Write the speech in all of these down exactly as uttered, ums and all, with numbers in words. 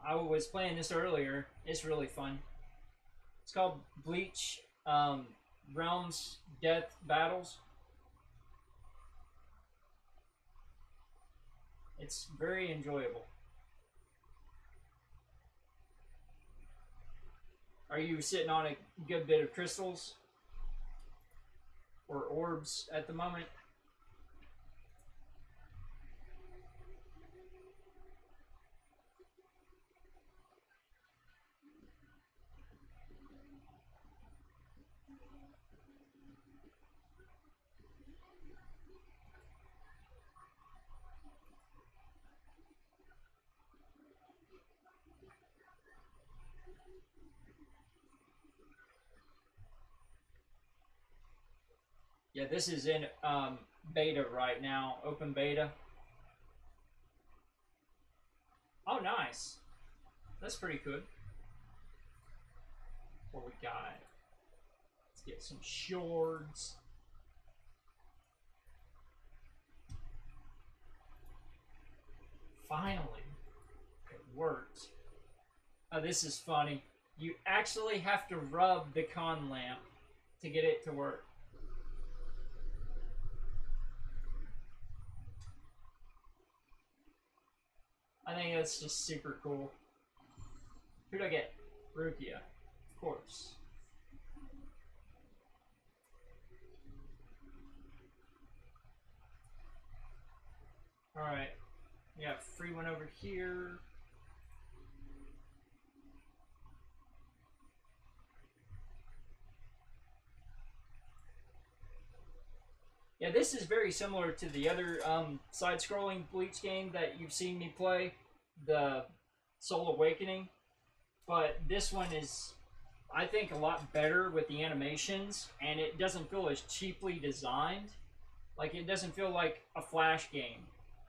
I was playing this earlier. It's really fun. It's called Bleach um, Realms Death Battles. It's very enjoyable. Are you sitting on a good bit of crystals or orbs at the moment? Yeah, this is in um, beta right now, open beta. Oh, nice. That's pretty good. What we got? Let's get some shards. Finally, it worked. Oh, this is funny. You actually have to rub the con lamp to get it to work. I think that's just super cool. Who do I get? Rukia, of course. Alright. We got a free one over here. Yeah, this is very similar to the other um, side-scrolling Bleach game that you've seen me play, the Soul Awakening. But this one is, I think, a lot better with the animations, and it doesn't feel as cheaply designed. Like, it doesn't feel like a Flash game.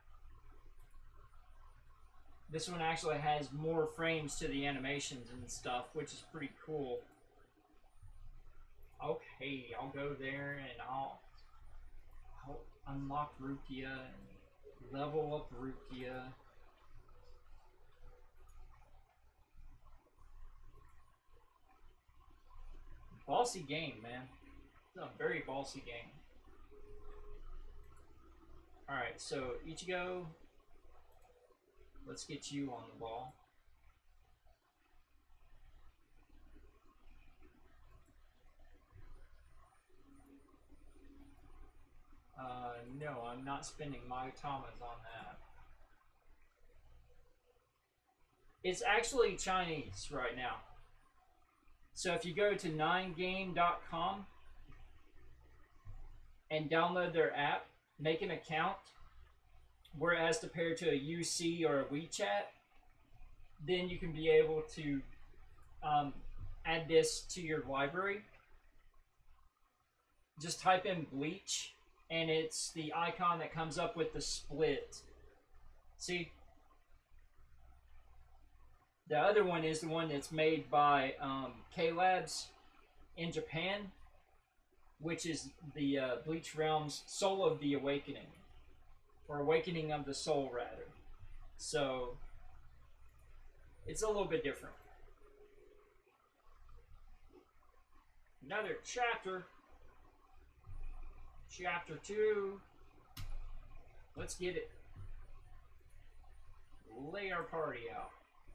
This one actually has more frames to the animations and stuff, which is pretty cool. Okay, I'll go there and I'll, I'll unlock Rukia and level up Rukia. Bossy game, man. It's a very bossy game. Alright, so Ichigo, let's get you on the ball. Uh, no, I'm not spending my Tamas on that. It's actually Chinese right now. So if you go to nine game dot com and download their app, make an account, whereas compared to a U C or a WeChat, then you can be able to um, add this to your library. Just type in Bleach, and it's the icon that comes up with the split. See? The other one is the one that's made by um, K-Labs in Japan, which is the uh, Bleach Realms Soul of the Awakening, or Awakening of the Soul, rather. So, it's a little bit different. Another chapter. Chapter two. Let's get it. Lay our party out.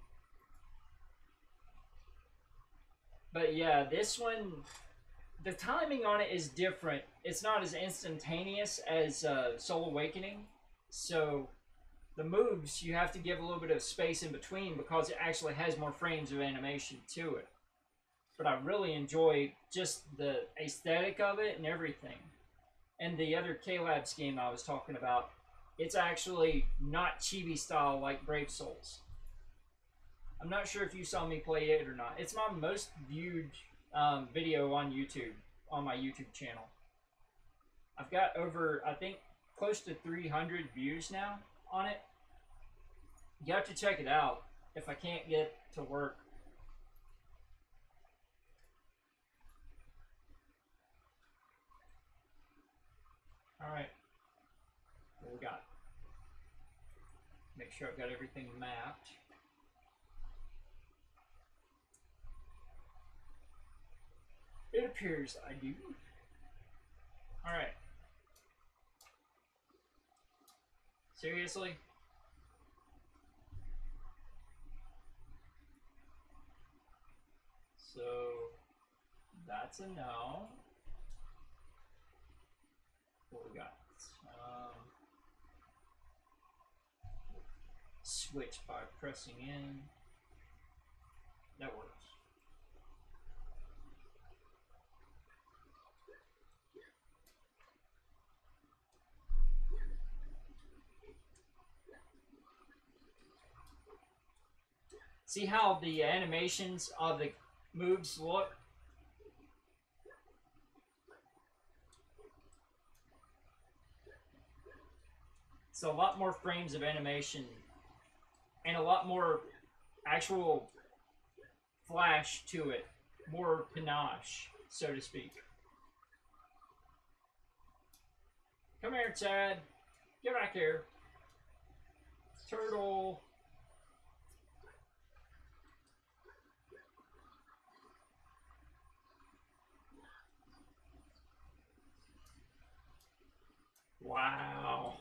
But yeah, this one, the timing on it is different. It's not as instantaneous as uh, Soul Awakening. So the moves, you have to give a little bit of space in between because it actually has more frames of animation to it. But I really enjoy just the aesthetic of it and everything. And the other K-Labs game I was talking about, it's actually not chibi style like Brave Souls. I'm not sure if you saw me play it or not. It's my most viewed um, video on YouTube, on my YouTube channel. I've got over, I think, close to three hundred views now on it. You have to check it out if I can't get to work. Alright. What we got? Make sure I've got everything mapped. appears I do. Alright. Seriously? So, that's a no. What we got? Um, switch by pressing in. That works. See how the animations of the moves look? So a lot more frames of animation and a lot more actual flash to it. More panache, so to speak. Come here, Chad. Get back here. Turtle. Wow.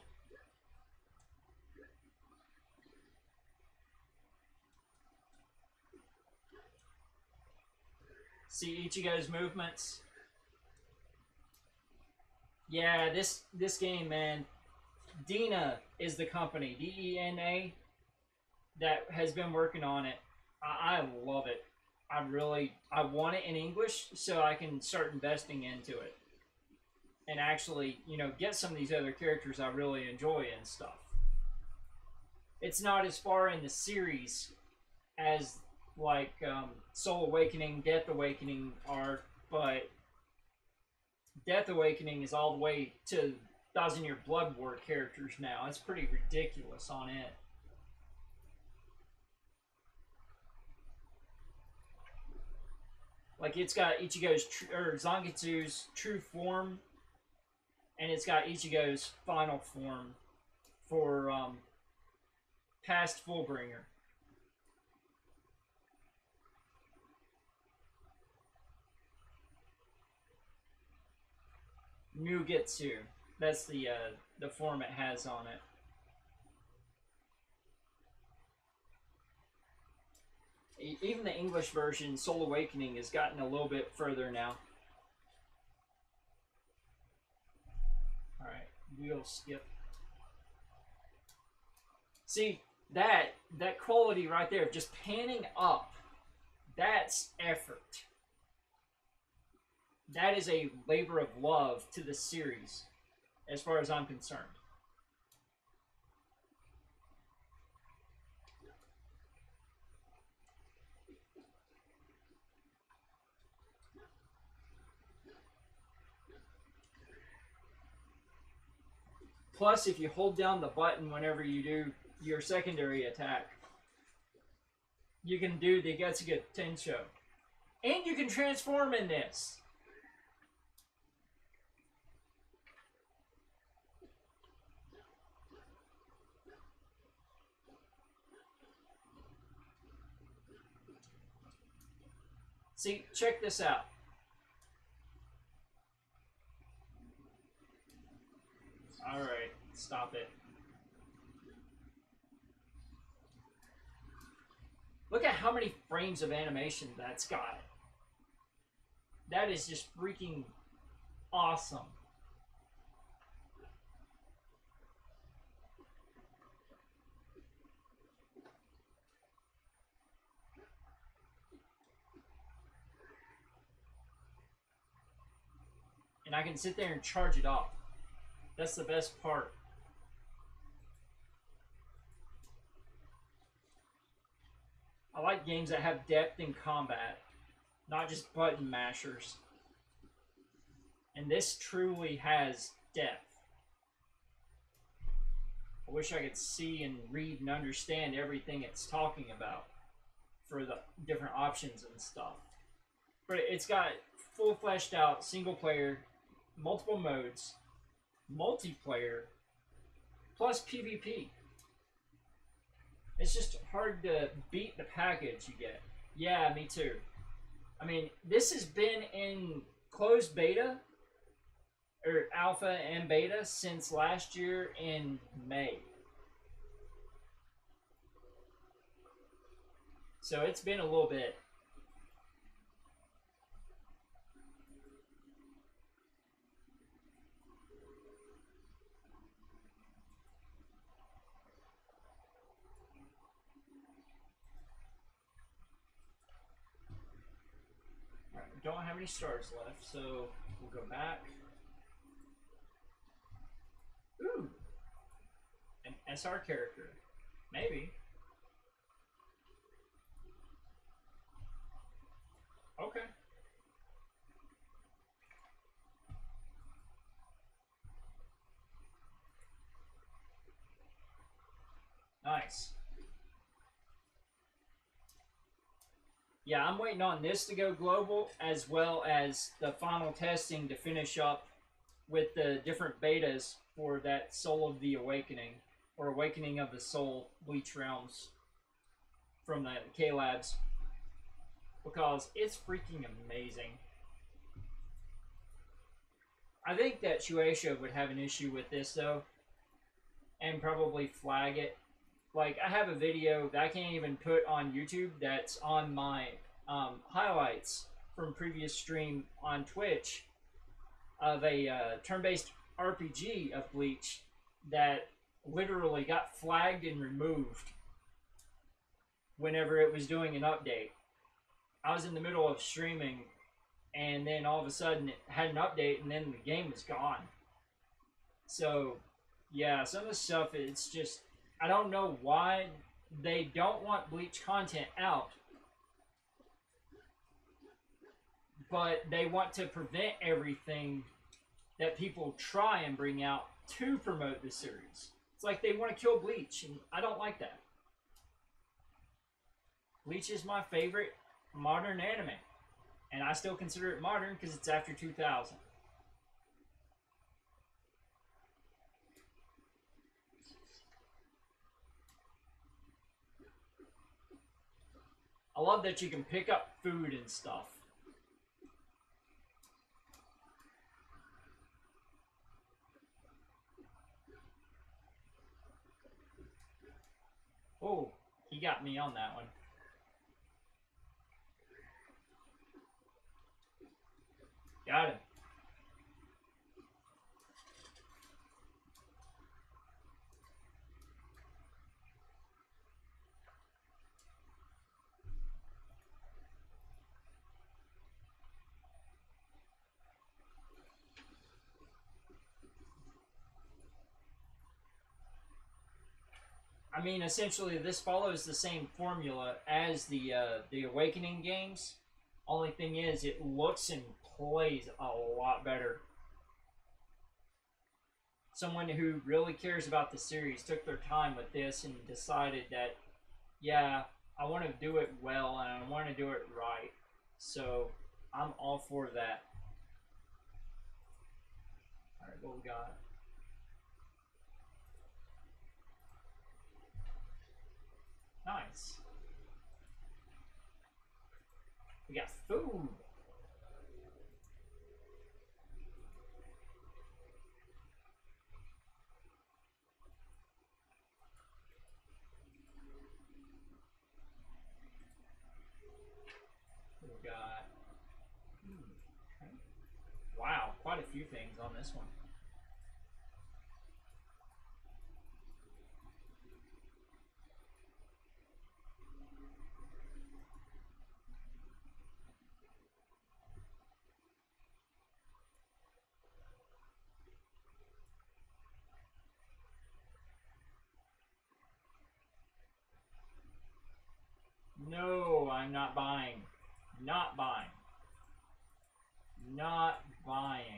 See Ichigo's movements? Yeah, this this game, man. Dena is the company, D E N A, that has been working on it. I, I love it. I really, I want it in English so I can start investing into it. And actually, you know, get some of these other characters I really enjoy and stuff. It's not as far in the series as, like, um, Soul Awakening, Death Awakening are, but Death Awakening is all the way to Thousand Year Blood War characters now. It's pretty ridiculous on it. Like, it's got Ichigo's, tr or Zangetsu's true form, and it's got Ichigo's final form for um, past Fullbringer. Mugetsu. That's the uh, the form it has on it. E even the English version, Soul Awakening, has gotten a little bit further now. Alright, we'll skip. See, that, that quality right there, just panning up, that's effort. That is a labor of love to the series, as far as I'm concerned. Plus, if you hold down the button whenever you do your secondary attack, you can do the Getsuga Tensho. And you can transform in this. See, check this out. Alright, stop it. Look at how many frames of animation that's got. That is just freaking awesome. And I can sit there and charge it off. That's the best part. I like games that have depth in combat, not just button mashers. And this truly has depth. I wish I could see and read and understand everything it's talking about for the different options and stuff. But it's got full fleshed out single player, multiple modes, multiplayer, plus PvP. It's just hard to beat the package you get. Yeah, me too. I mean, this has been in closed beta or alpha and beta since last year in May. So it's been a little bit. Alright, we don't have any stars left, so we'll go back. Ooh, an S R character. Maybe. Okay. Nice. Yeah, I'm waiting on this to go global, as well as the final testing to finish up with the different betas for that Soul of the Awakening, or Awakening of the Soul Bleach Realms from the K-Labs, because it's freaking amazing. I think that Shueisha would have an issue with this, though, and probably flag it. Like, I have a video that I can't even put on YouTube that's on my um, highlights from previous stream on Twitch of a uh, turn-based R P G of Bleach that literally got flagged and removed whenever it was doing an update. I was in the middle of streaming, and then all of a sudden it had an update, and then the game was gone. So, yeah, some of the stuff, it's just, I don't know why they don't want Bleach content out, but they want to prevent everything that people try and bring out to promote the series. It's like they want to kill Bleach, and I don't like that. Bleach is my favorite modern anime, and I still consider it modern because it's after two thousand. I love that you can pick up food and stuff. Oh, he got me on that one. Got him. I mean, essentially, this follows the same formula as the uh, the Awakening games. Only thing is, it looks and plays a lot better. Someone who really cares about the series took their time with this and decided that, yeah, I want to do it well and I want to do it right. So, I'm all for that. Alright, what we got? Nice. We got food. We got... Hmm. Okay. Wow, quite a few things on this one. No, I'm not buying. Not buying. Not buying.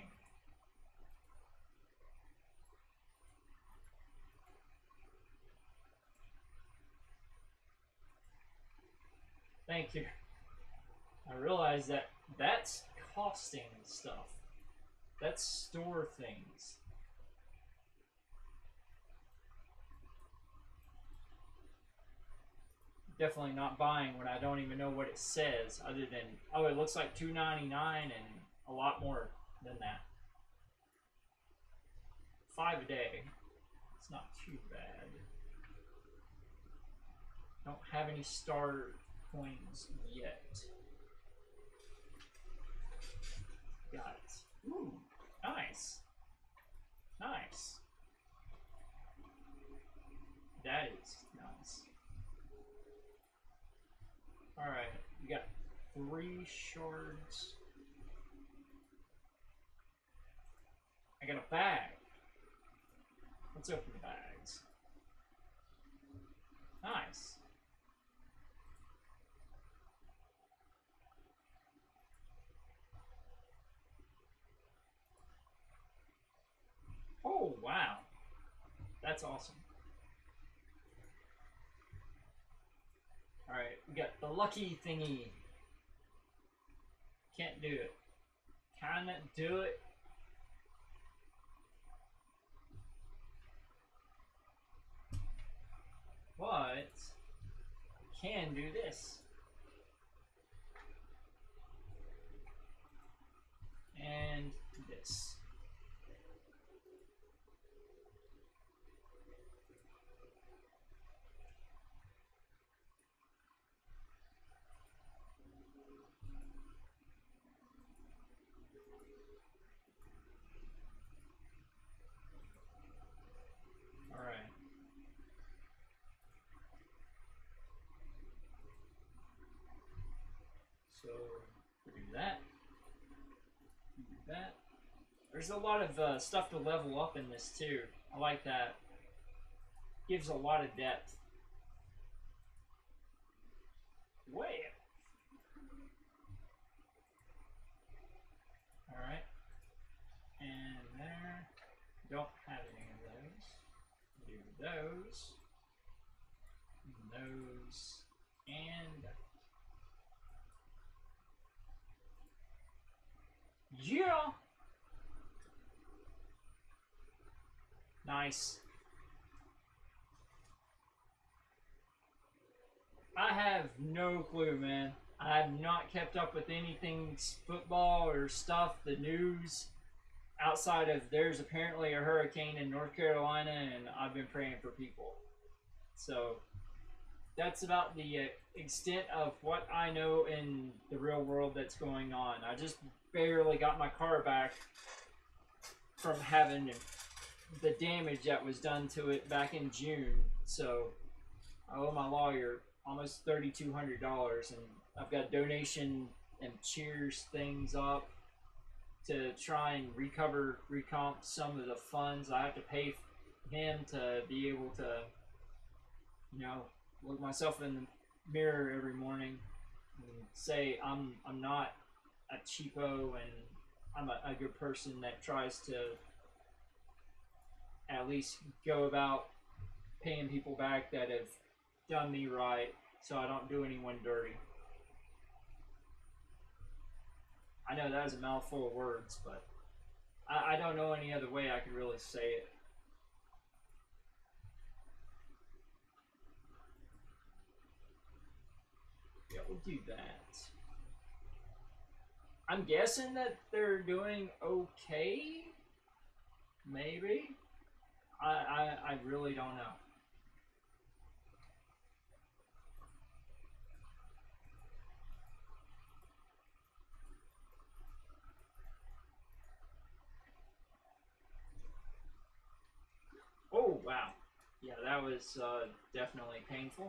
Thank you. I realize that that's costing stuff. That's store things. Definitely not buying when I don't even know what it says, other than, oh, it looks like two ninety-nine and a lot more than that. Five a day. It's not too bad. Don't have any star coins yet. Got it. Ooh, nice. Nice. That is nice. Alright, we got three shards. I got a bag. Let's open the bags. Nice. Oh, wow. That's awesome. Alright, we got the lucky thingy. Can't do it. Cannot do it. But can do this. And this. Alright. So we do that. We do that. There's a lot of uh, stuff to level up in this too. I like that. Gives a lot of depth. Way. Alright. And there. Don't have any of those. Do those. Those. And yeah. Nice. I have no clue, man. I have not kept up with anything football or stuff, the news, outside of there's apparently a hurricane in North Carolina and I've been praying for people. So that's about the uh, extent of what I know in the real world that's going on. I just barely got my car back from having the damage that was done to it back in June. So I owe my lawyer almost thirty-two hundred dollars, and I've got donation and cheers things up to try and recover, recomp some of the funds. I have to pay him to be able to, you know, look myself in the mirror every morning and say I'm I'm not a cheapo and I'm a, a good person that tries to at least go about paying people back that have done me right, so I don't do anyone dirty. I know that was a mouthful of words, but I, I don't know any other way I could really say it. Yeah, we'll do that. I'm guessing that they're doing okay. Maybe. I, I, I really don't know. Oh, wow. Yeah, that was uh, definitely painful.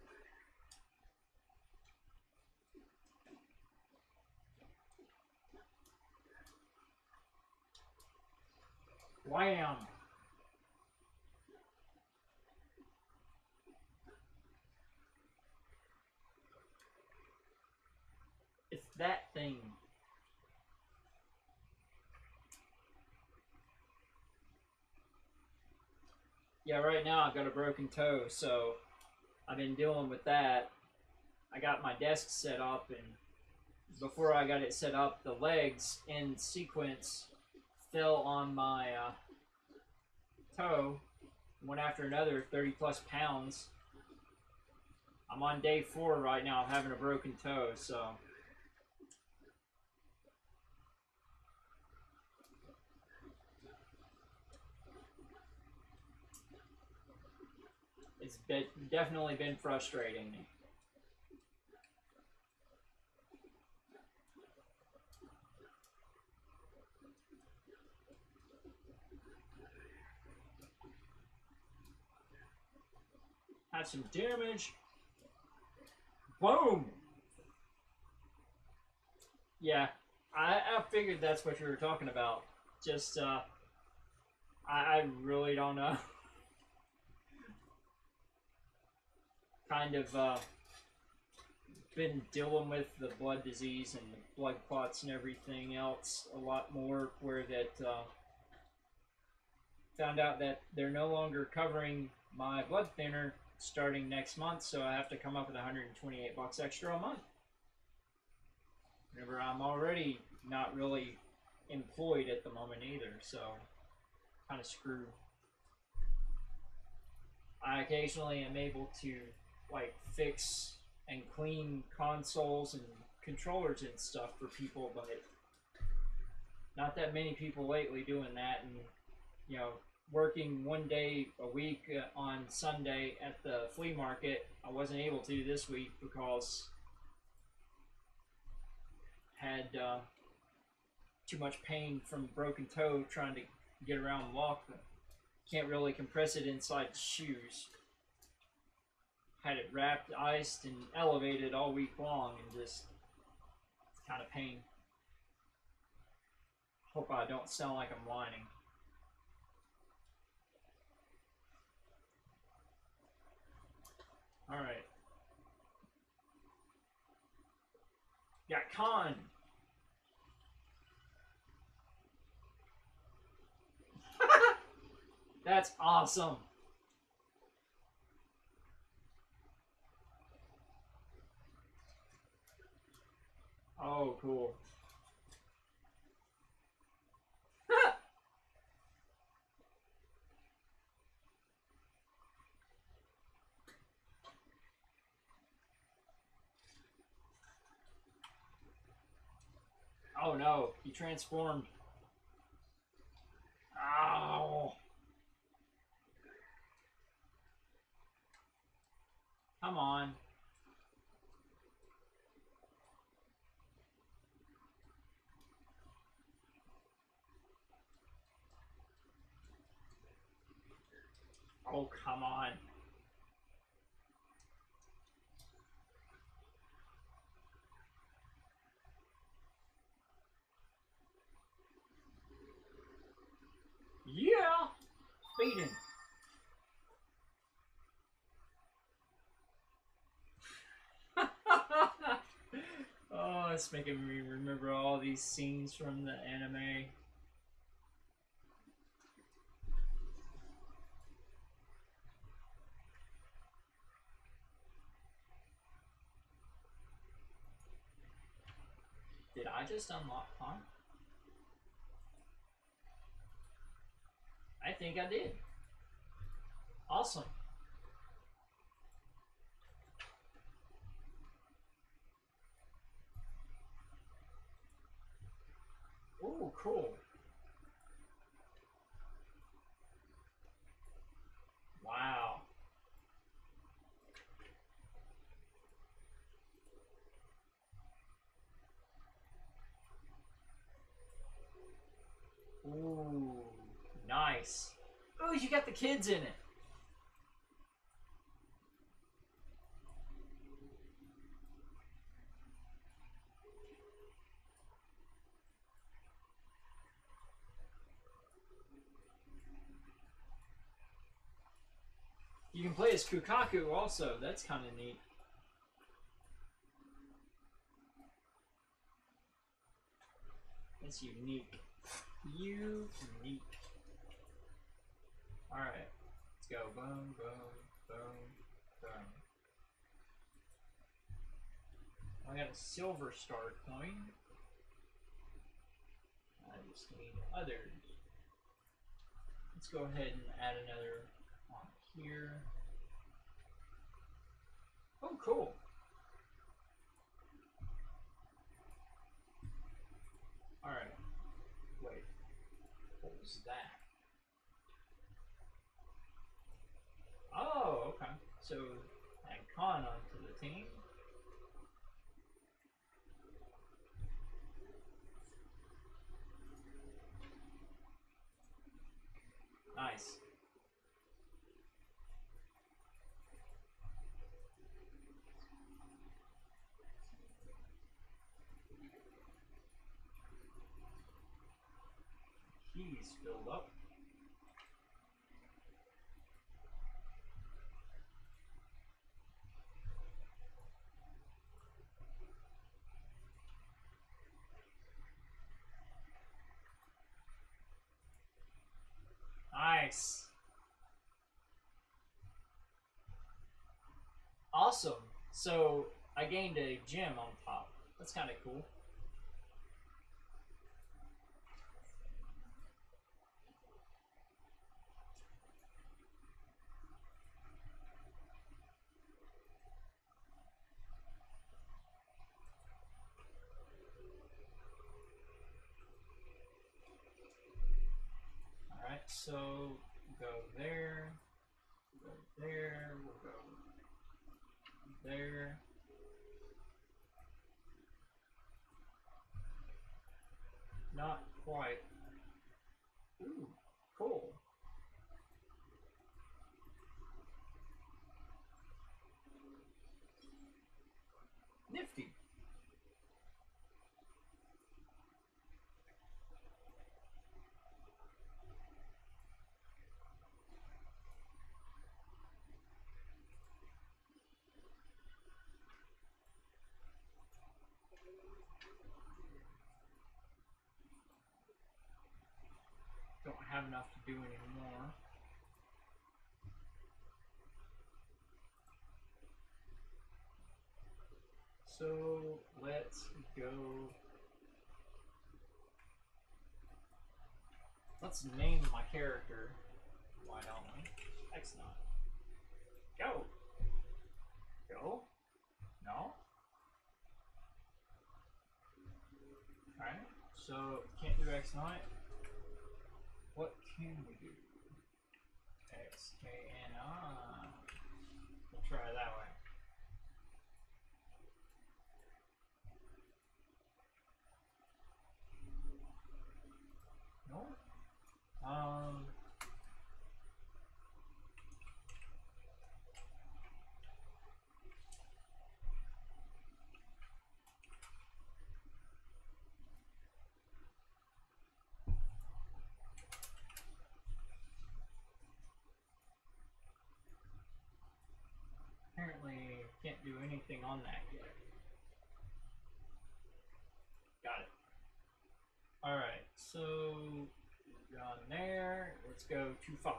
Wham! It's that thing. Yeah, right now I've got a broken toe, so I've been dealing with that. I got my desk set up, and before I got it set up, the legs in sequence fell on my uh, toe, one after another, thirty plus pounds. I'm on day four right now of having a broken toe, so it's been, definitely been frustrating. Had some damage. Boom! Yeah, I, I figured that's what you were talking about. Just, uh, I, I really don't know. Kind of, uh, been dealing with the blood disease and the blood clots and everything else a lot more, where that, uh, found out that they're no longer covering my blood thinner starting next month, so I have to come up with one hundred twenty-eight bucks extra a month. Remember, I'm already not really employed at the moment either, so kind of screwed. I occasionally am able to like fix and clean consoles and controllers and stuff for people, but not that many people lately doing that. And you know, working one day a week uh, on Sunday at the flea market, I wasn't able to this week because had uh, too much pain from broken toe trying to get around and walk. Can't really compress it inside the shoes. Had it wrapped, iced, and elevated all week long, and just kind of pain. Hope I don't sound like I'm whining. All right. Got Khan. That's awesome. Oh, cool. Oh no, he transformed. Ow. Come on. Oh, come on. Yeah! Beating. Oh, it's making me remember all these scenes from the anime. Did I just unlock Khan? I think I did. Awesome. Ooh, cool. Wow. Ooh, nice. Oh, you got the kids in it. You can play as Kukaku also. That's kind of neat. That's unique. Unique. Alright. Let's go. Boom, boom, boom, boom. I got a silver star coin. I just need others. Let's go ahead and add another on here. Oh, cool. Alright. Wait. What was that? Oh, okay. So add Khan onto the team. Nice. He's filled up. Nice. Awesome. So I gained a gem on top. That's kind of cool. Alright, so go there, go there, we'll go there. Not quite. Ooh, cool. Nifty. Don't have enough to do anymore. So let's go. Let's name my character. Why don't we? X not. Go. Go. No. Alright. So can't do X nine. What can we do? X K N I. We'll try it that way. No. Um. Apparently can't do anything on that yet. Got it. Alright, so on there, let's go to five.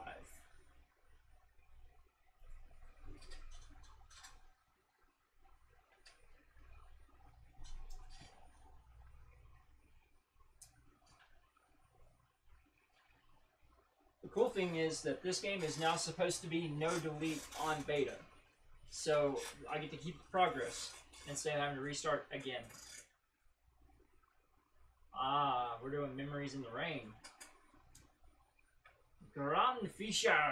The cool thing is that this game is now supposed to be no delete on beta. So I get to keep the progress instead of having to restart again. Ah, we're doing Memories in the Rain. Grand Fisher.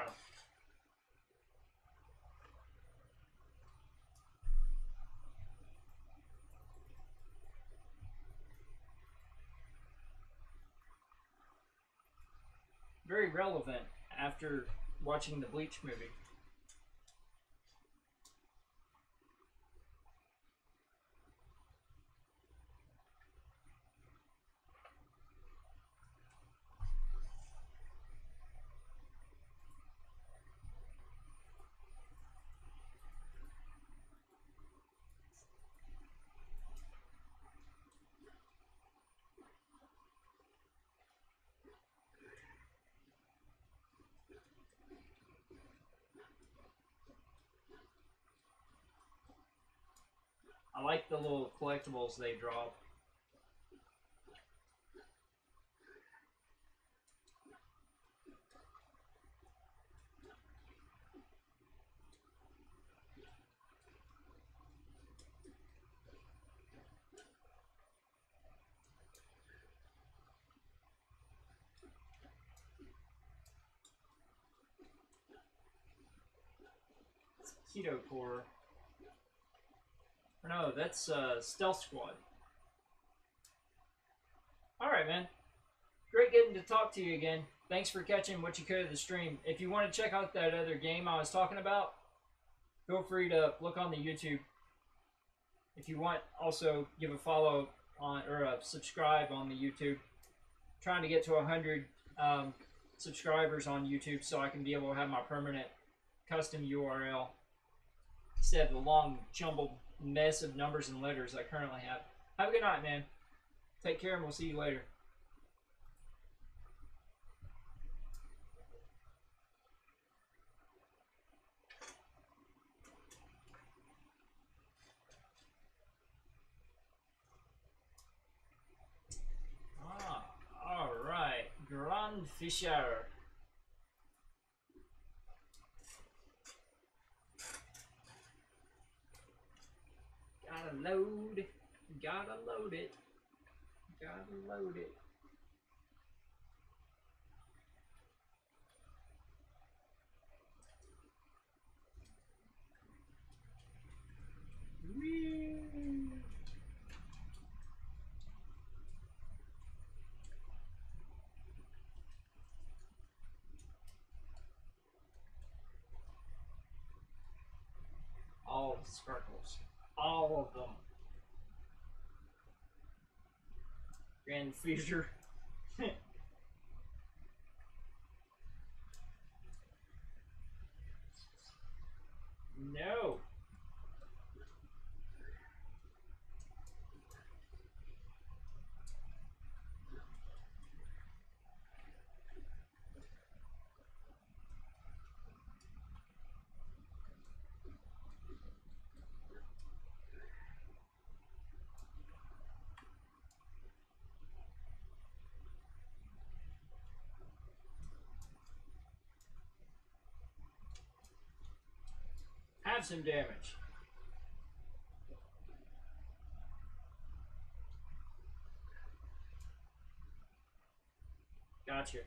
Very relevant after watching the Bleach movie. I like the little collectibles they drop. Mosquito Corps. Or no, that's uh, Stealth Squad. Alright, man. Great getting to talk to you again. Thanks for catching what you could of the stream. If you want to check out that other game I was talking about, feel free to look on the YouTube. If you want, also give a follow on or a subscribe on the YouTube. Trying to get to one hundred um, subscribers on YouTube so I can be able to have my permanent custom U R L instead of the long jumbled mess of numbers and letters I currently have. Have a good night, man. Take care and we'll see you later. Ah, alright. Grand Fisher. Gotta load. Gotta load it. Gotta load it. Whee! All the sparkles. All of them. Grand Fissure. No. Have some damage. Gotcha.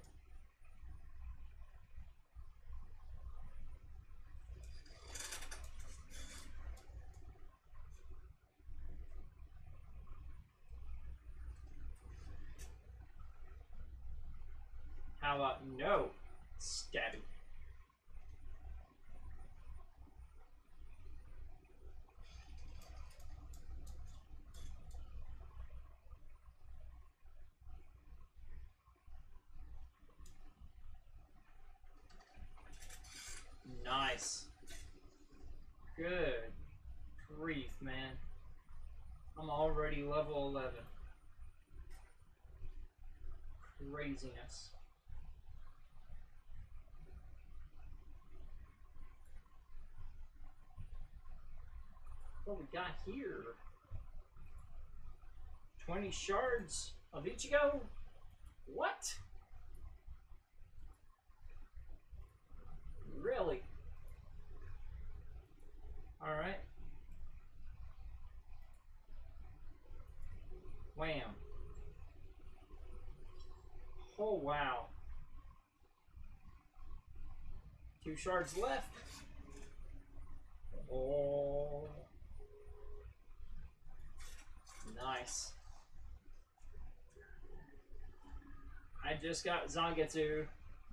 How about no? Stabby. Nice. Good grief, man. I'm already level eleven. Craziness. What we got here? twenty shards of Ichigo? What? Really? Alright. Wham. Oh, wow. Two shards left. Oh. Nice. I just got Zangetsu.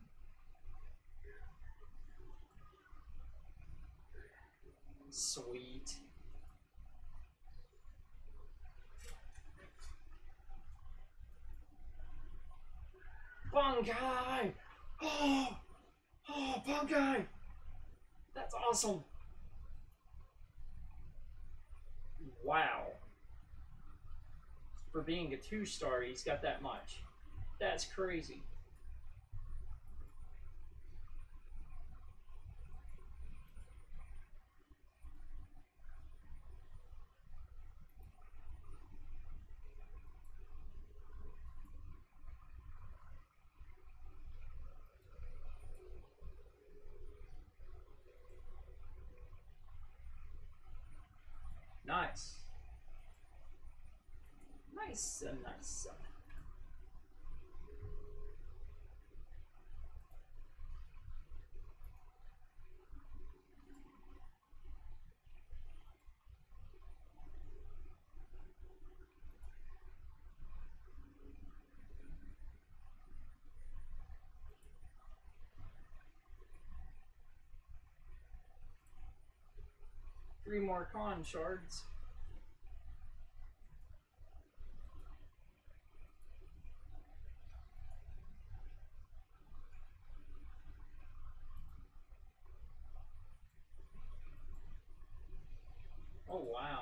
Sweet. Bankai! Oh! Oh, Bankai! That's awesome! Wow. For being a two-star, he's got that much. That's crazy. Nice. Nice and nice. Three more con shards. Oh, wow.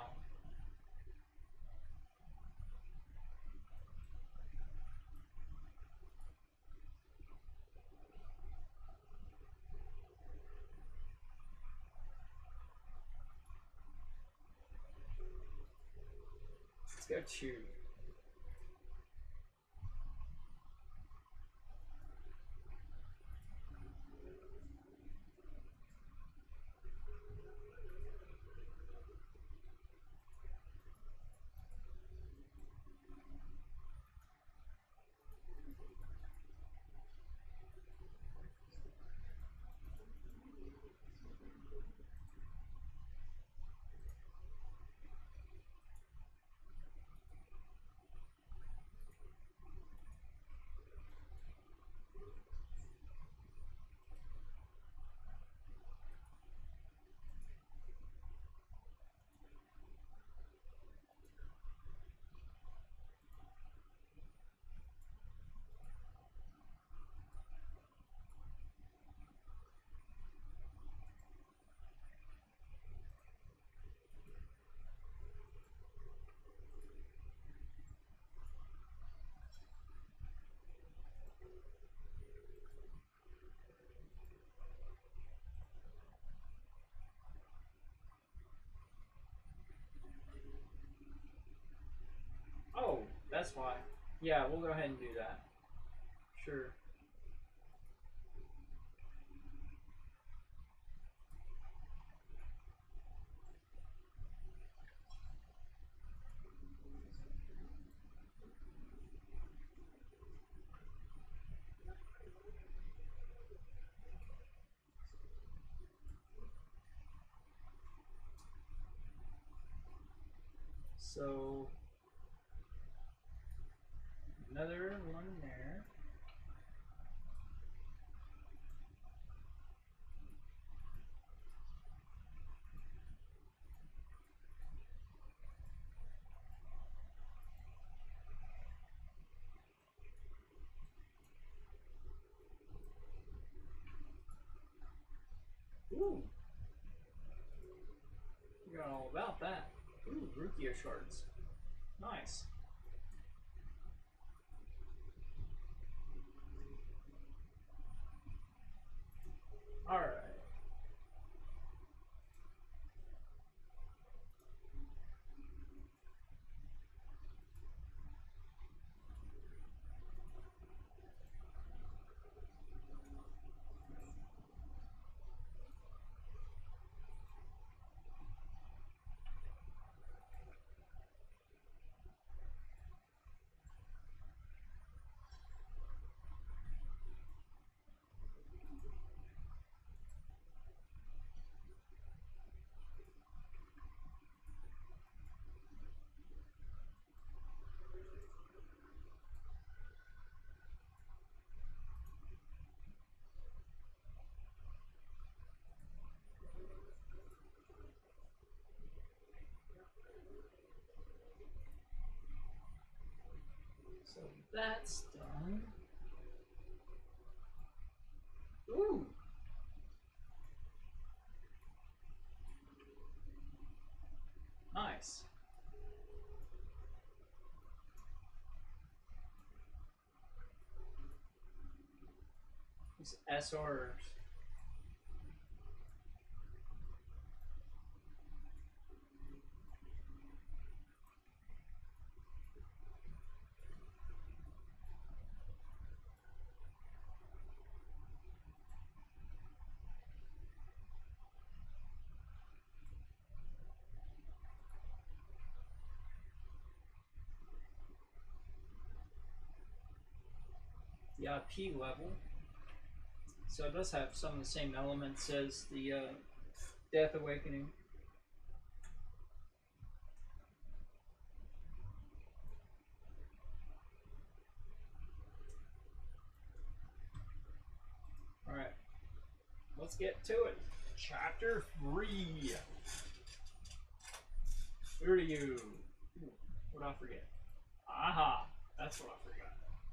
Let's go two. Oh, that's why. Yeah, we'll go ahead and do that. Sure. So, another one there. Ooh. Forgot all about that. Ooh, Rukia shards. Nice. Alright. So that's done. Ooh. Nice. These S Rs. Yeah, P level. So it does have some of the same elements as the uh, Death Awakening. Alright. Let's get to it. Chapter three. Uryu. What did I forget? Aha! That's what I forgot.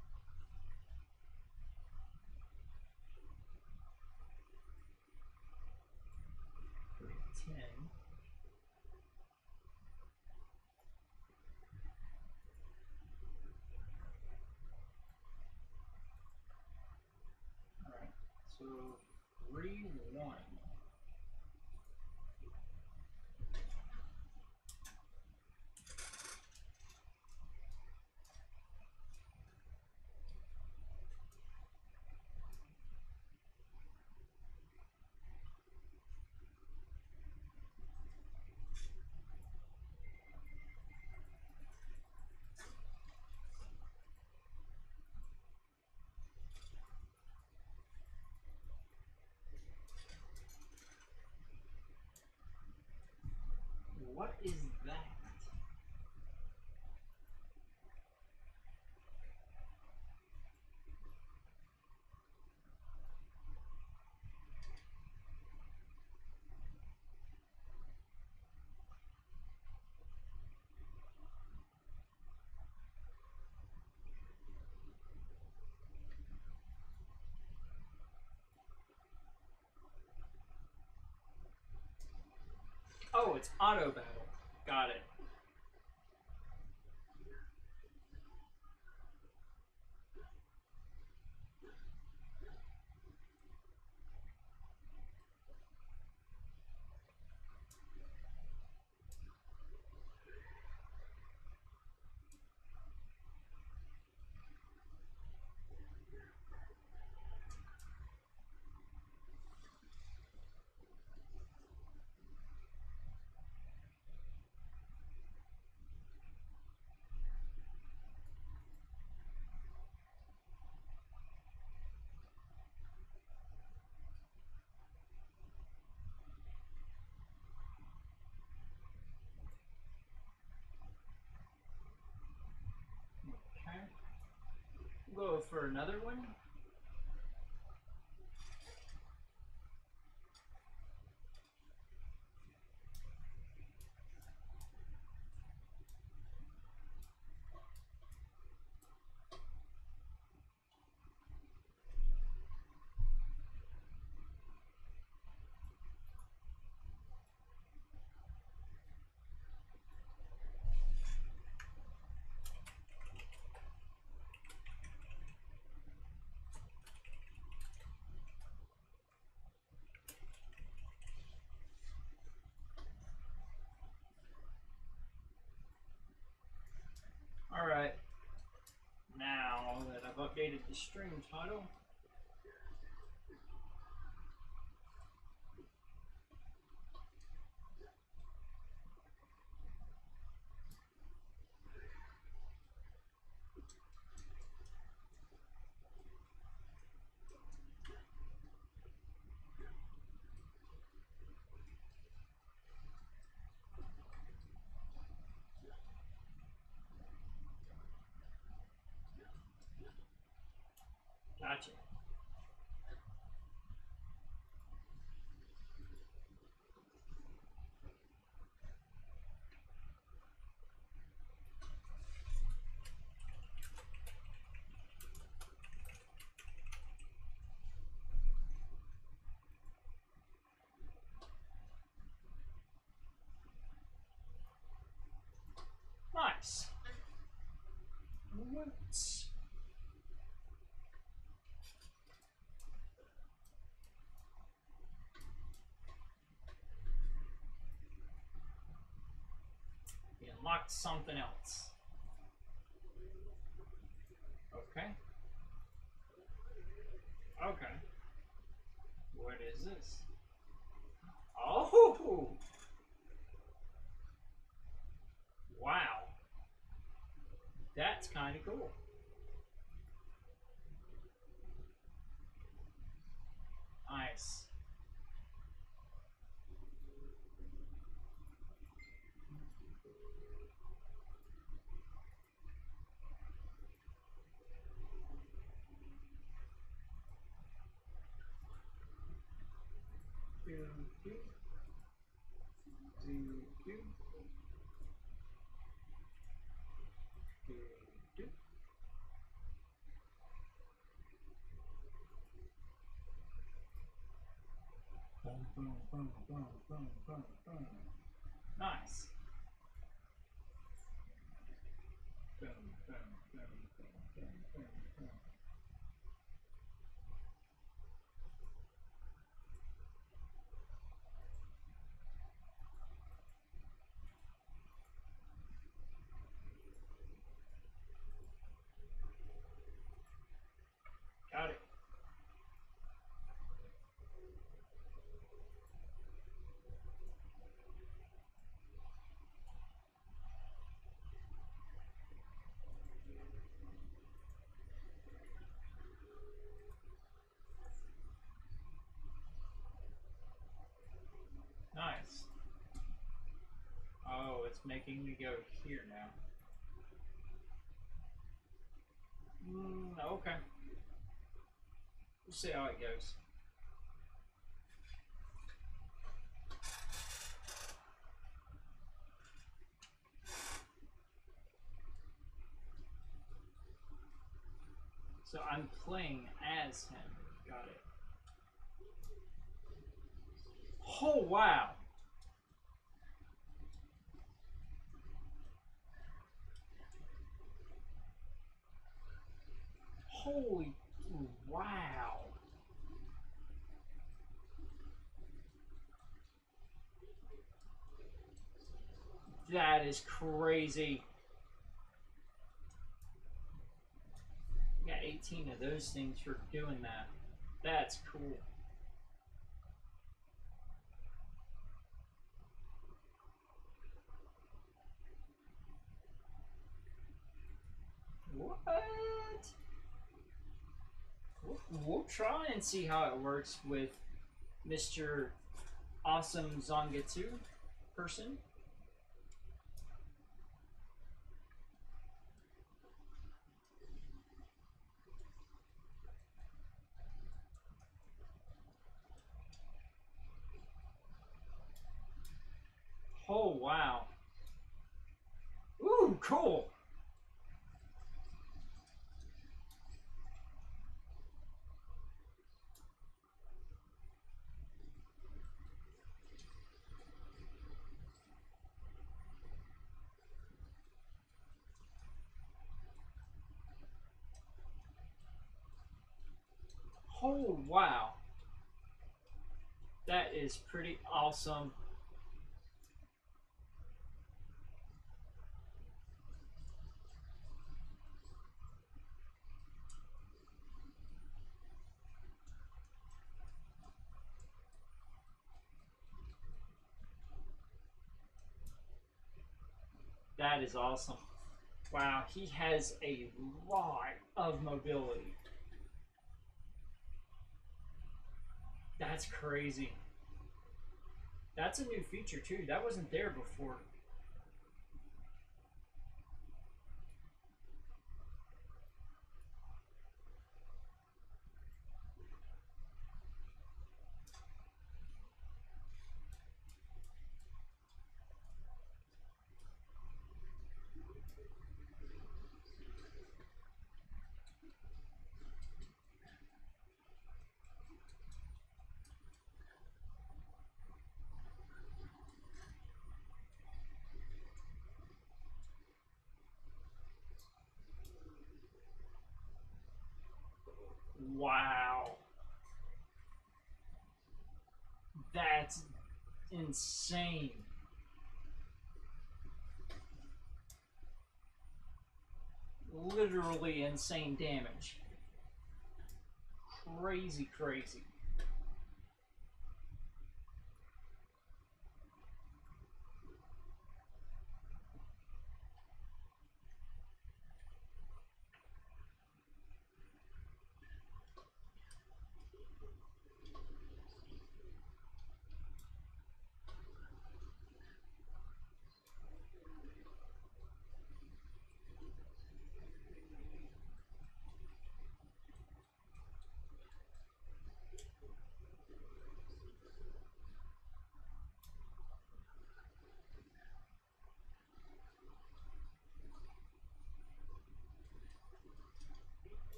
ten. Alright, so three, one. What is that? Oh, it's auto battle. Got it. Okay. We'll go for another one. Alright. Now that I've updated the stream title, gotcha. Nice. What? We unlocked something else. Okay. Okay. What is this? Oh! Wow. That's kind of cool. Nice. Do, do, do, do. boom, boom, boom, boom, boom, boom. Nice. Boom, boom, boom, boom, boom, boom, boom. Got it. Nice. Oh, it's making me go here now. Mm, okay. We'll see how it goes. So I'm playing as him. Got it. Oh, wow. Holy, wow. That is crazy. You got eighteen of those things for doing that. That's cool. What? We'll, we'll try and see how it works with Mister Awesome Zangetsu person. Oh, wow. Ooh, cool. Oh, wow. That is pretty awesome. That is awesome. Wow, he has a lot of mobility. That's crazy. That's a new feature too. That wasn't there before. Wow. That's insane. Literally insane damage. Crazy, crazy.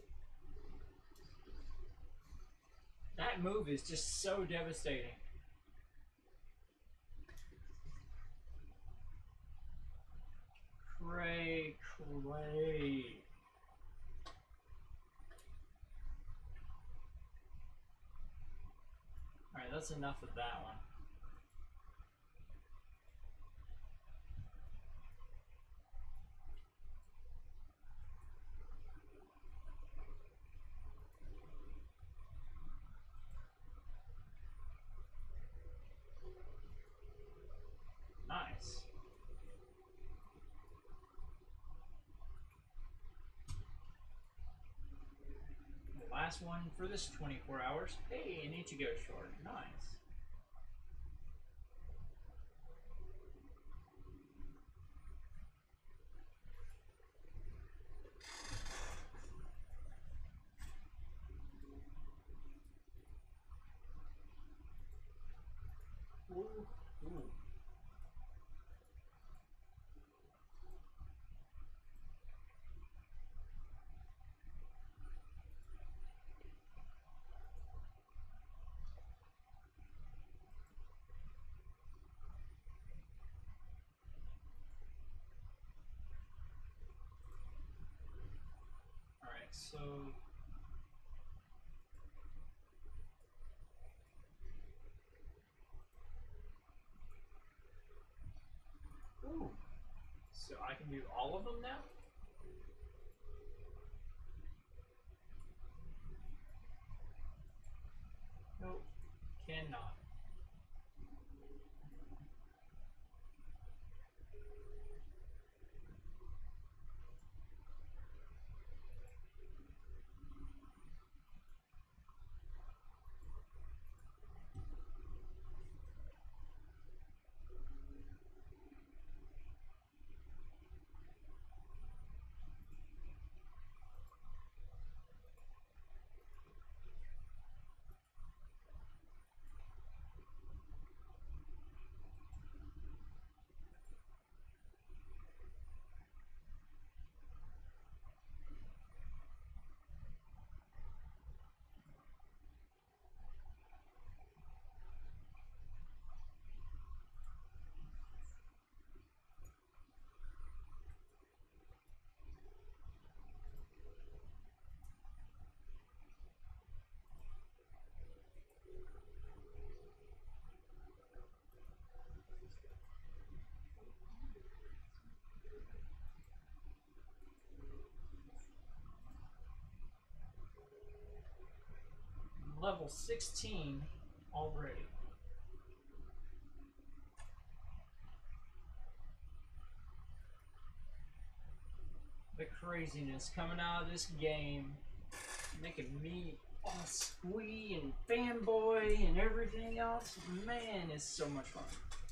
That move is just so devastating. Trade. Alright, that's enough of that one. Nice. The last one for this twenty-four hours. Hey, an Ichigo short. Nice. Ooh, ooh. Alright, so ooh. So I can do all of them now? Nope. Cannot. Level sixteen already. The craziness coming out of this game, making me all squee and fanboy and everything else. Man, it's so much fun.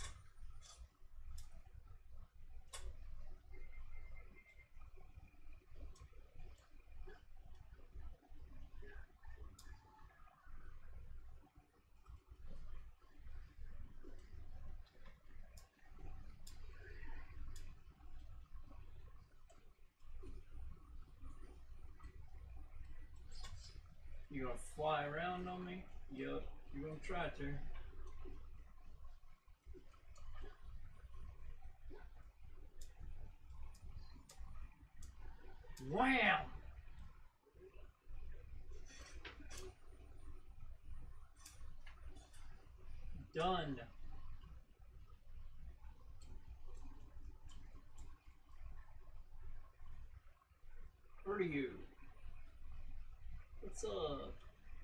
You gonna fly around on me? Yup, you're gonna try to. Wham! Done. Where are you? What's up?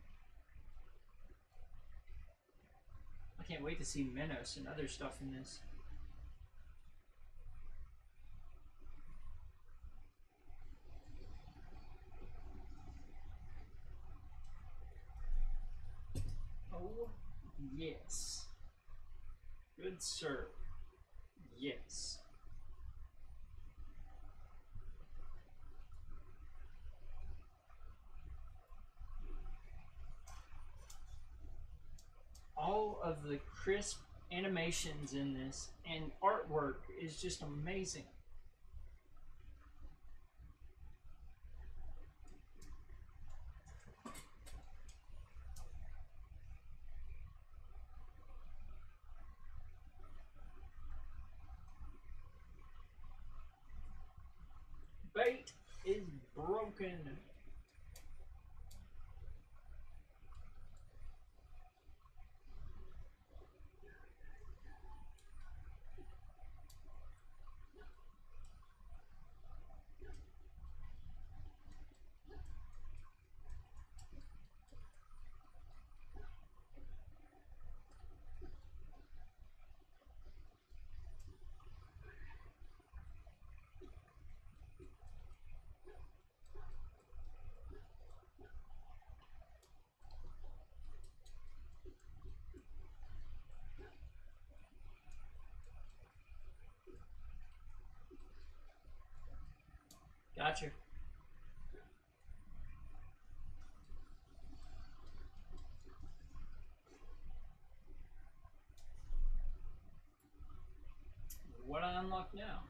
I can't wait to see Menos and other stuff in this. Oh, yes. Good sir. Yes. All of the crisp animations in this and artwork is just amazing. can. Gotcha. What I unlock now?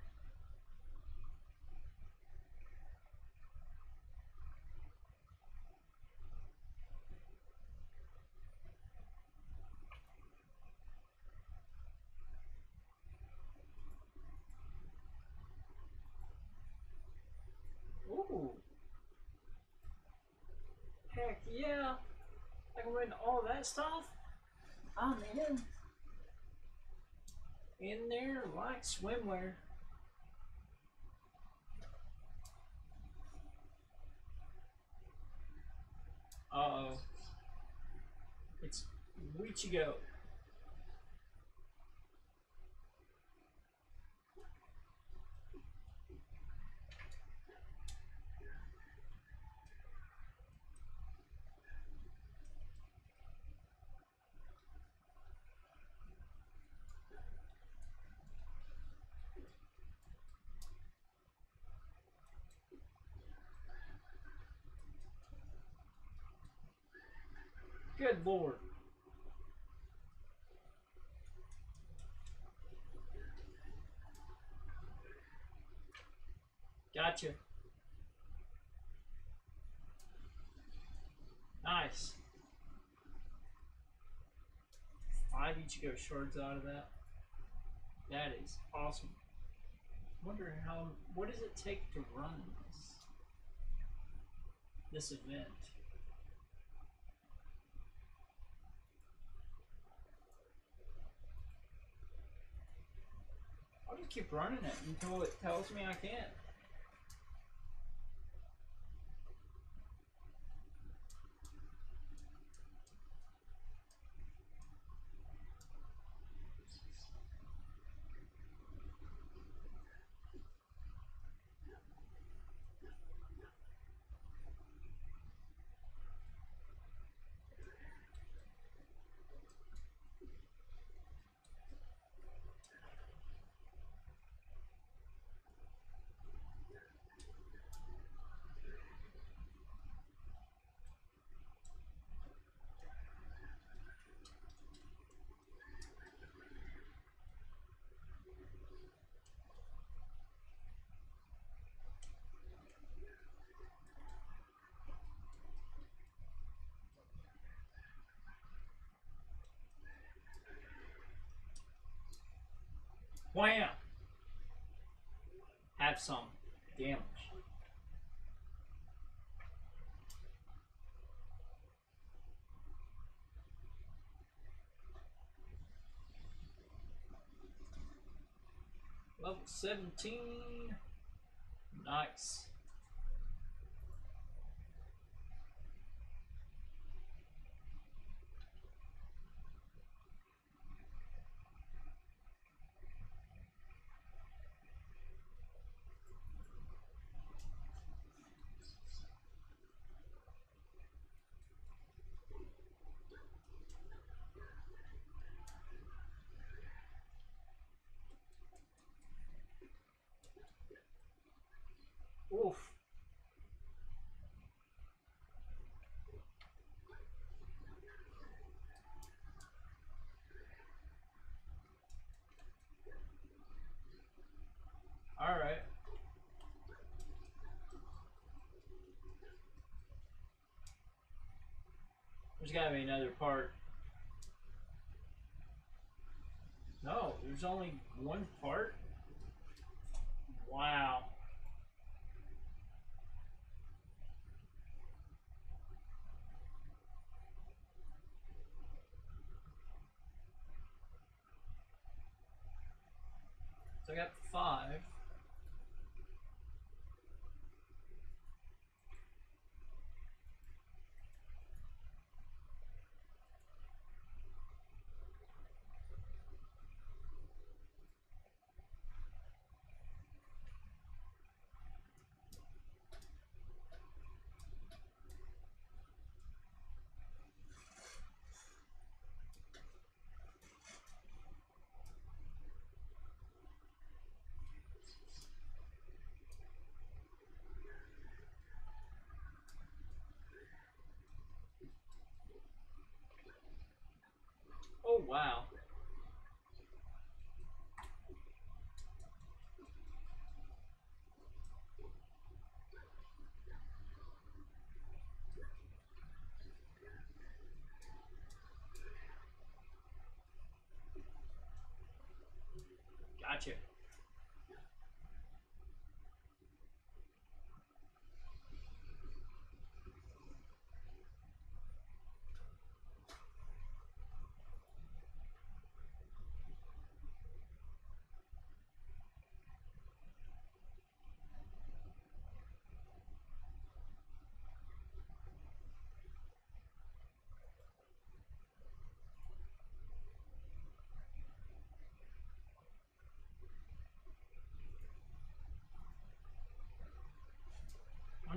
Ooh. Heck yeah. I can win all that stuff. I'm in. In there like swimwear. Uh-oh. It's Wichigo. Good lord. Gotcha. Nice. Five Ichigo shards out of that. That is awesome. Wonder how. What does it take to run this? This event. I'll just keep running it until it tells me I can't. Wham! Have some damage. Level seventeen. Nice. Oof. Alright. There's gotta be another part. No, there's only one part? Wow.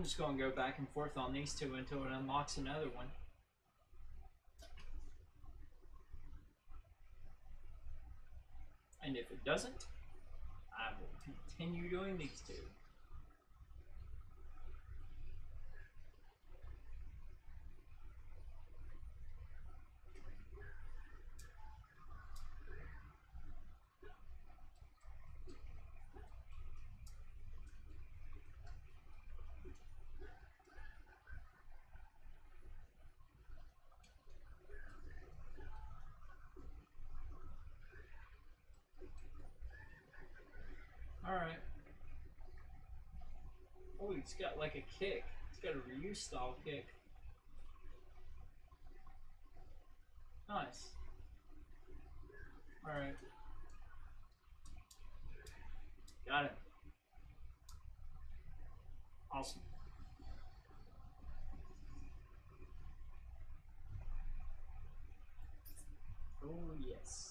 I'm just going to go back and forth on these two until it unlocks another one. And if it doesn't, I will continue doing these two. Alright. Oh, he's got like a kick. He's got a Ryu style kick. Nice. Alright. Got it. Awesome. Oh, yes.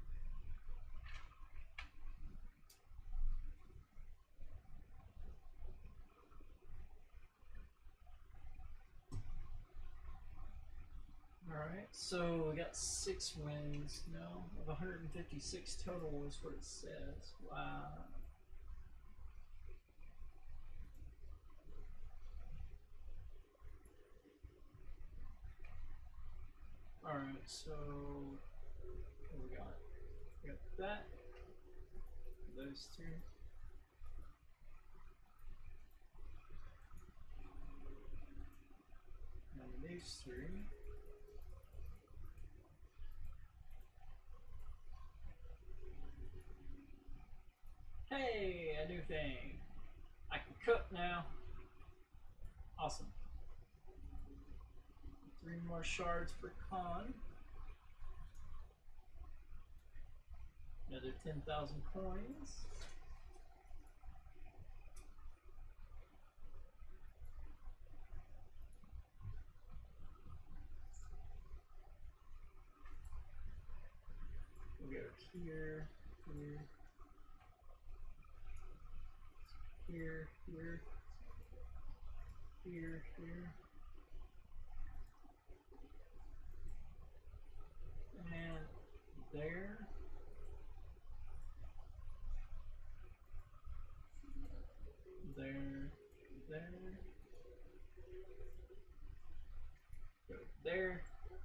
Alright, so we got six wins now. Of one hundred fifty-six total is what it says. Wow. Alright, so what we got? We got that. Those two. And these three. Hey, a new thing. I can cook now. Awesome. Three more shards per con. Another ten thousand coins. We'll go here, here. Here, here, here, here, and there, there, there, go there.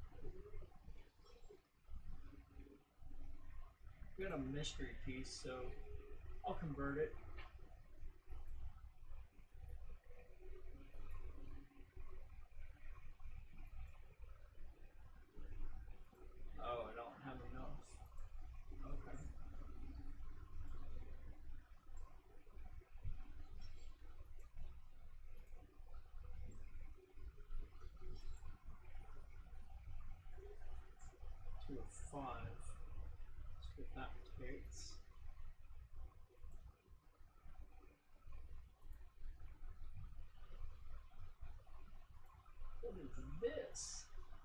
We got a mystery piece, so I'll convert it. Oh, I don't have enough. Okay. Two of five. Let's get that takes. What is this?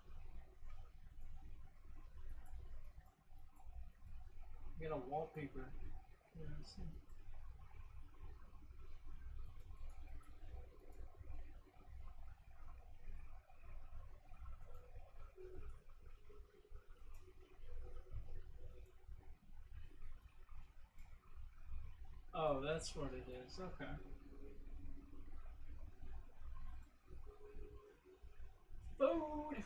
Get a wallpaper. Yeah, see. Oh, that's what it is. Okay. Food.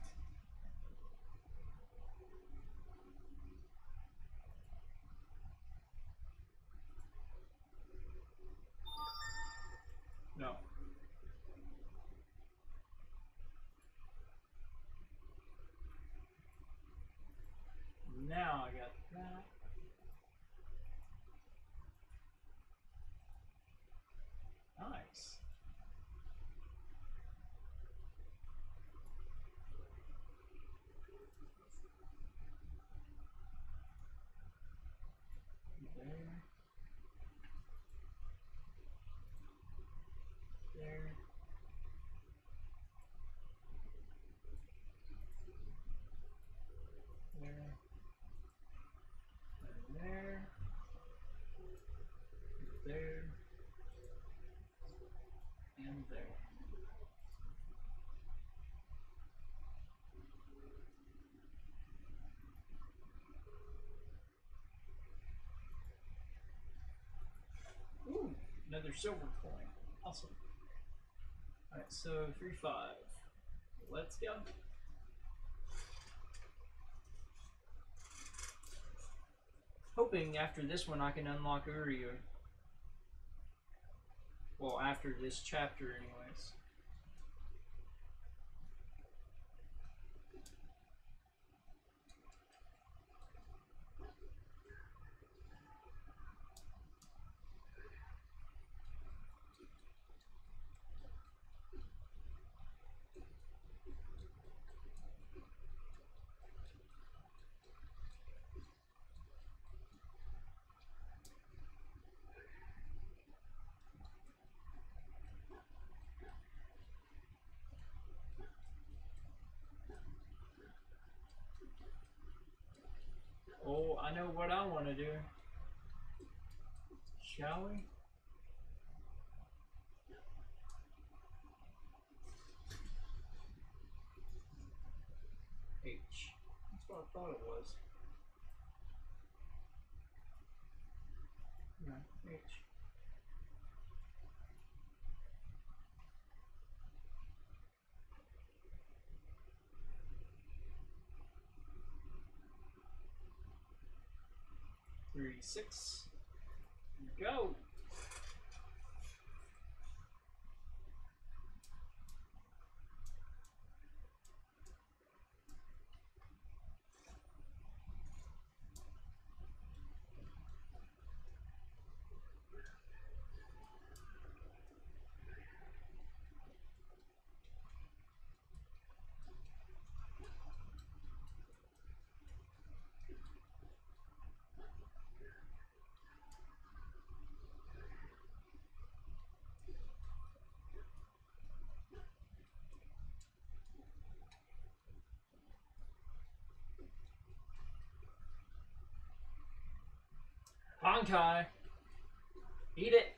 No. Now I got that. Nice. There. and there. Ooh, another silver coin. Awesome. Alright, so three five. Let's go. Hoping after this one I can unlock Uryu. Well, after this chapter anyways. Oh, I know what I want to do. Shall we? H. That's what I thought it was. No, H. Three, six. Go! Honkai! Eat it!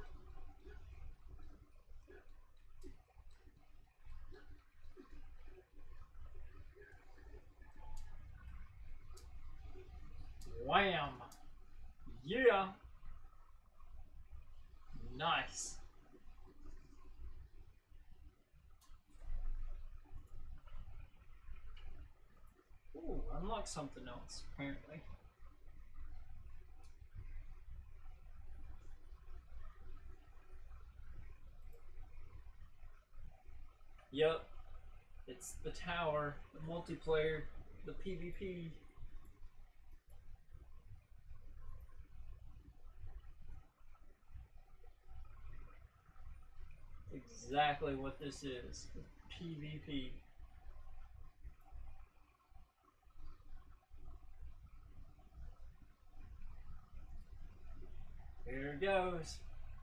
Wham! Yeah! Nice! Ooh, unlock something else, apparently. Yep. It's the tower, the multiplayer, the PvP. Exactly what this is. PvP. Here it goes.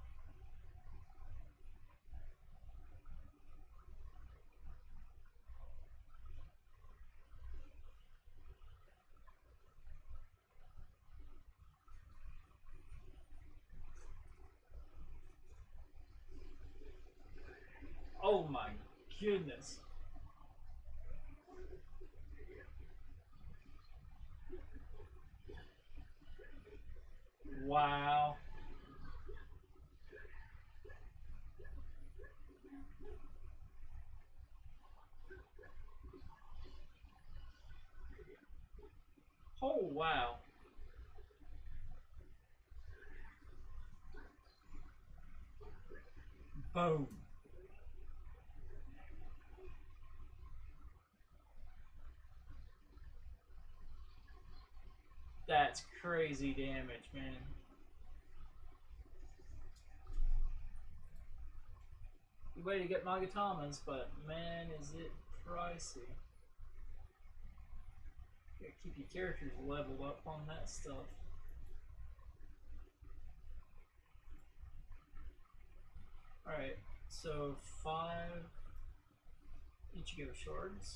Oh my goodness. Wow. Oh wow. Boom. That's crazy damage, man. Good way to get Magatamas, but man, is it pricey. You gotta keep your characters leveled up on that stuff. Alright, so five Ichigo shards.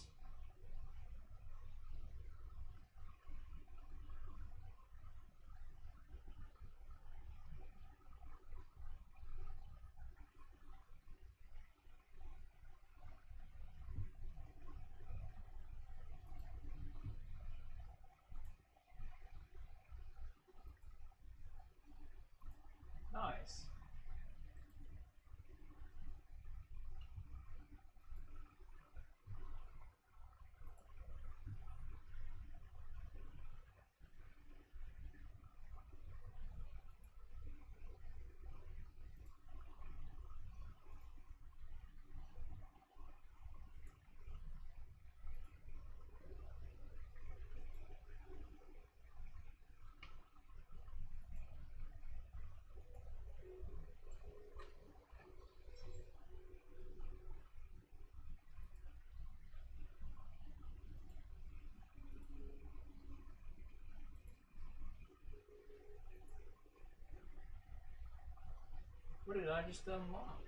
I just unlocked?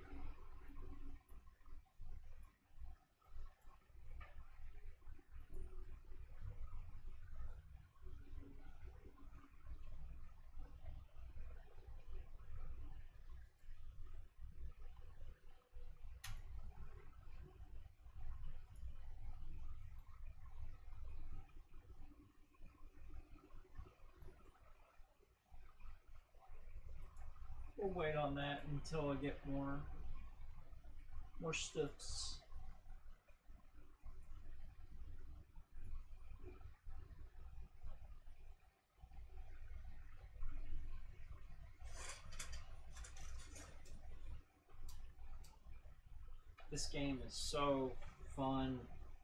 We'll wait on that until I get more more stuffs. This game is so fun.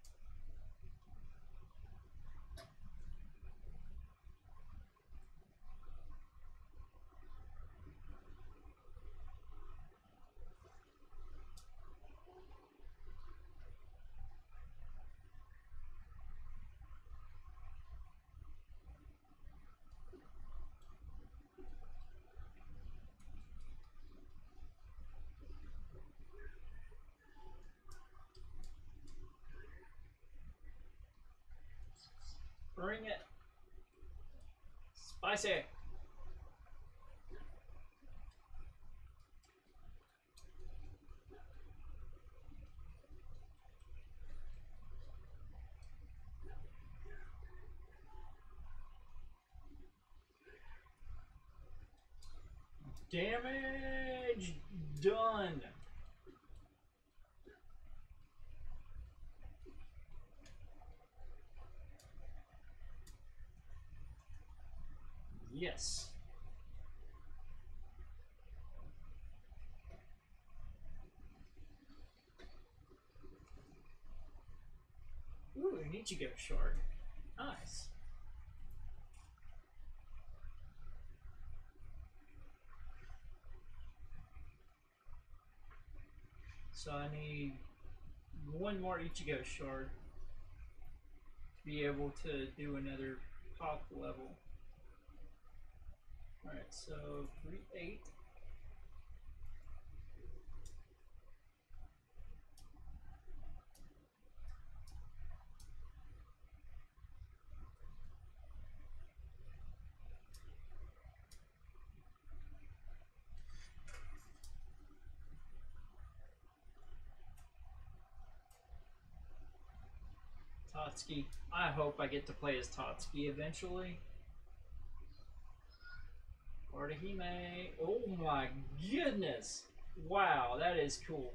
Bring it. Spicy. Damage done. Yes. Ooh, an Ichigo shard. Nice. So I need one more Ichigo shard to be able to do another pop level. Alright, so three, eight. Totsuki. I hope I get to play as Totsuki eventually. Orihime. Oh my goodness! Wow, that is cool.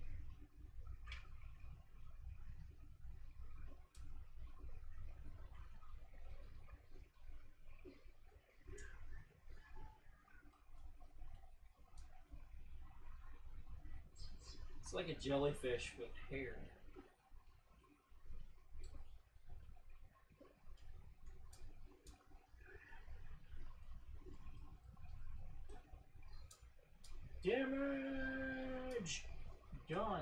It's like a jellyfish with hair. Damage done.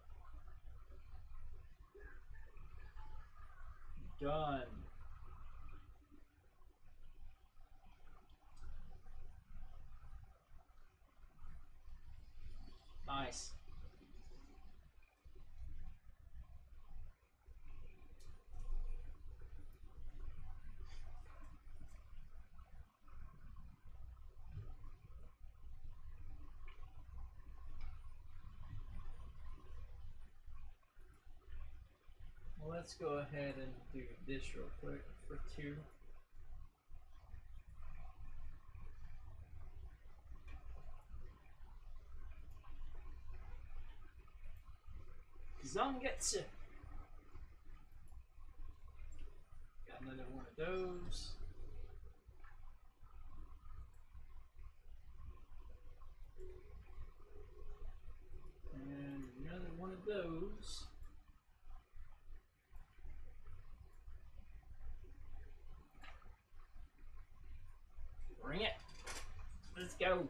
Done. Nice. Well, let's go ahead and do this real quick for two. Zangetsu. Got another one of those. And another one of those. Bring it. Let's go.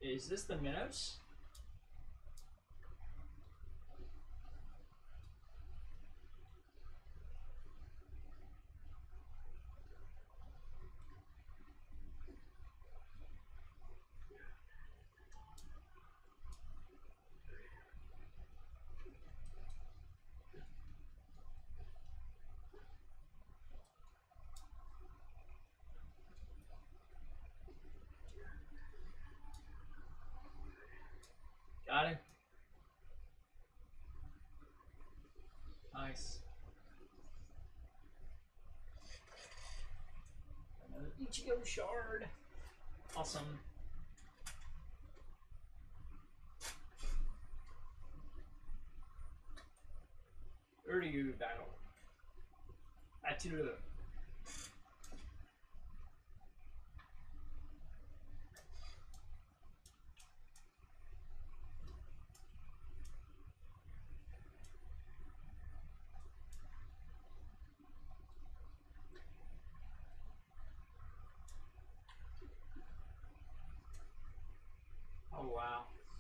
Is this the minnows? Got him. Nice. Another Ichigo shard. Awesome. Uryu battle. Aturu. Oh wow.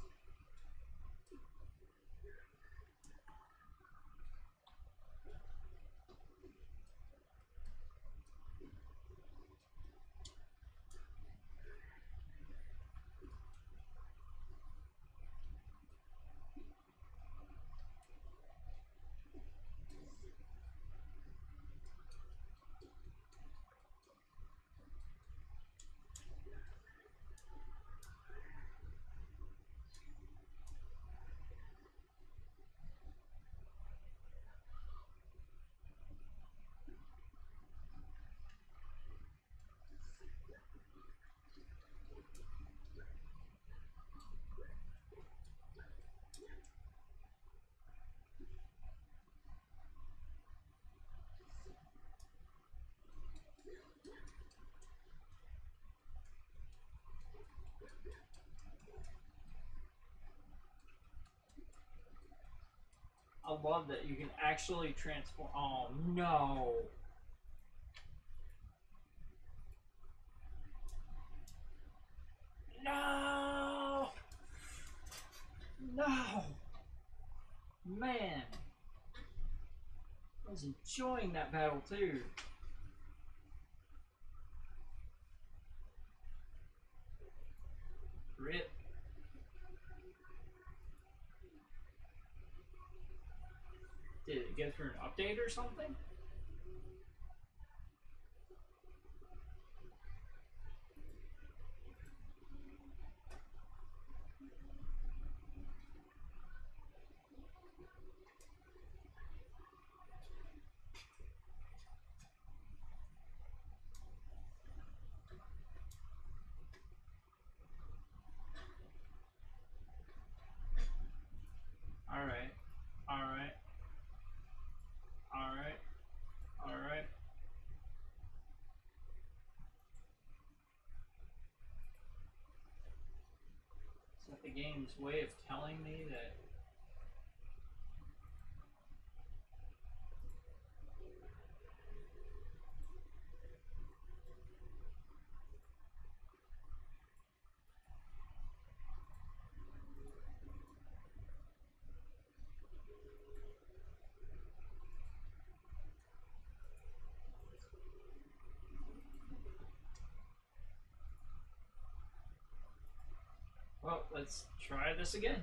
I love that you can actually transform. Oh no. No. No. Man. I was enjoying that battle too. Rip. Did it go through an update or something? Alright. Alright. Alright. Alright. Is that the game's way of telling me that? Well, let's try this again.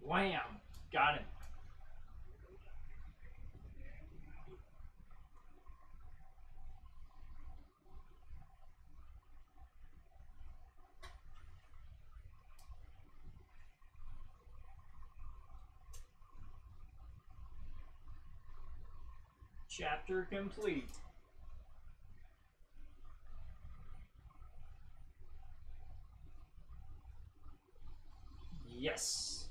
Wham! Got him. Chapter complete. Yes.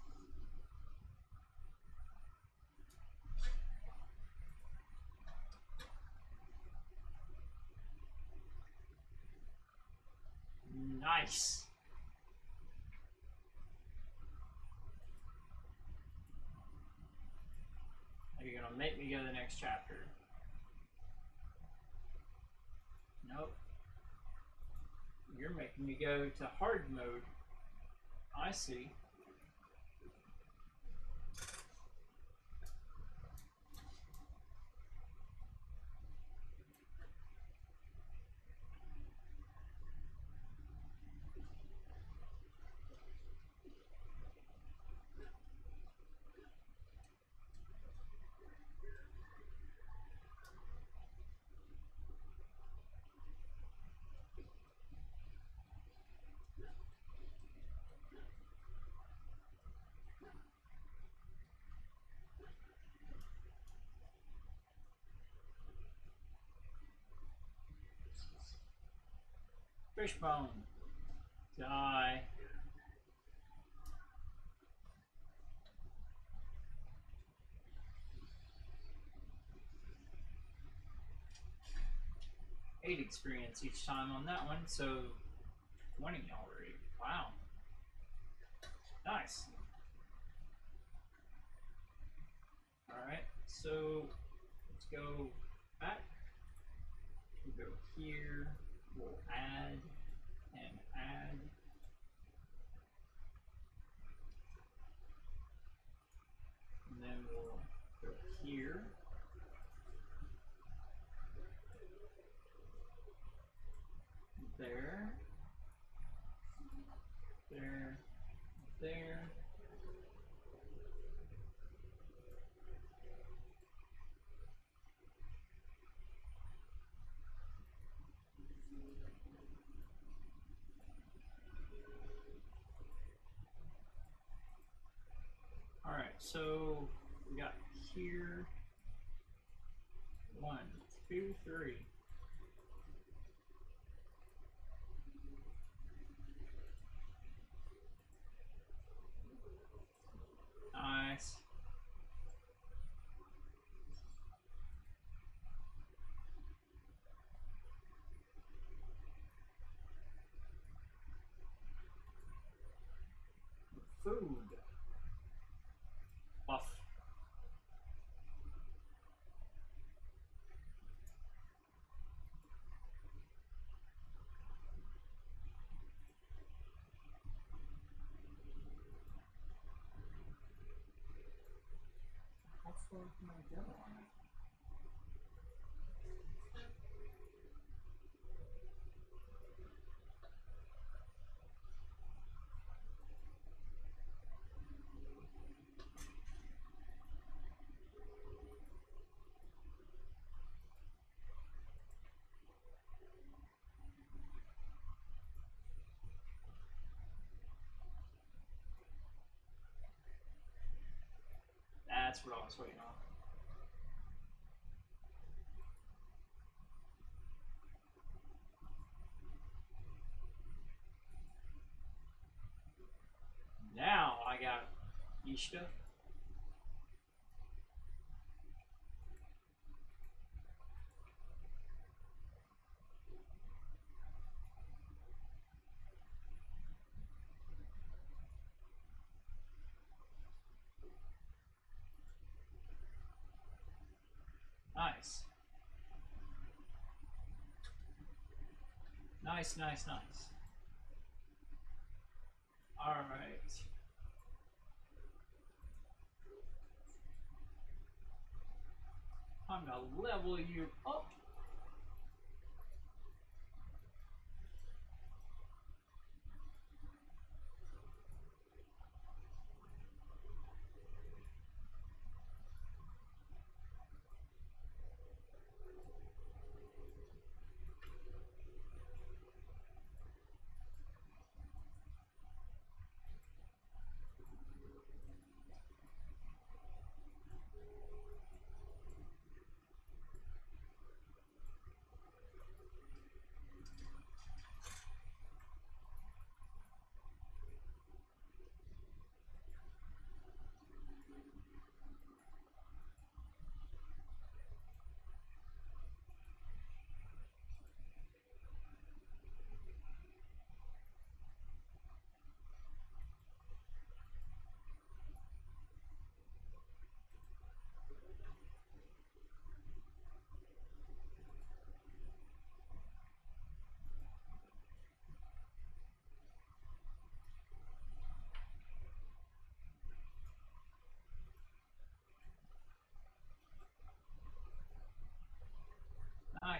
Nice. Are you gonna make me go to the next chapter? Nope. You're making me go to hard mode. I see. Fishbone. Die. Eight experience each time on that one, so twenty already. Wow. Nice. Alright, so let's go back. We'll go here. We'll add and add. And then we'll go here. There. There. There. Alright, so we got here. One, two, three. Nice. Food. Buff. How far can I go on it? That's what I was waiting on. Now I got Ishta. Nice. Nice, nice, nice. All right. I'm gonna level you up.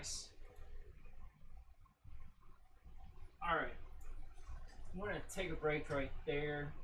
Nice. Alright. I'm gonna take a break right there.